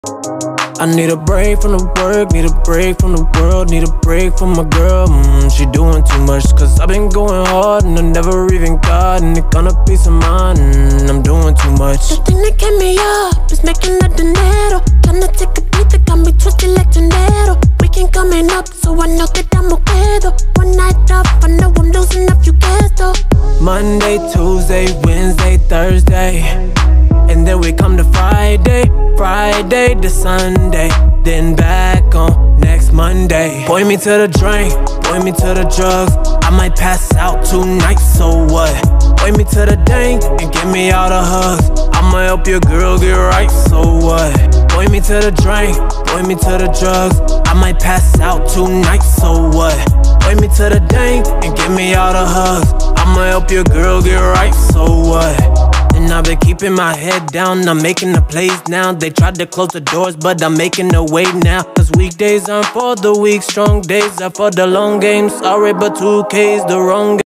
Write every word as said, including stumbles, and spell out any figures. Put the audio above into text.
I need a break from the work, need a break from the world, need a break from my girl. mm, She doing too much, cause I've been going hard and I never even got any kind of peace of mind. mm, I'm doing too much. The thing that kept me up is making the dinero. Tryna take a beat that got me twisted like tornado. Weekend coming up, so I know that I'm okay though. One night off, I know I'm losing a few cash though. Monday, Tuesday, Wednesday, Thursday, and then we come to Friday, Friday to Sunday, then back on next Monday. Point me to the drink, point me to the drugs. I might pass out tonight, so what? Point me to the dank and give me all the hugs. I'ma help your girl get right, so what? Point me to the drink, point me to the drugs. I might pass out tonight, so what? Point me to the dank and give me all the hugs. I'ma help your girl get right, so what? And I've been keeping my head down, I'm making the plays now. They tried to close the doors, but I'm making the way now. Cause weekdays aren't for the weak, strong days are for the long game. Sorry, but two K's the wrong game.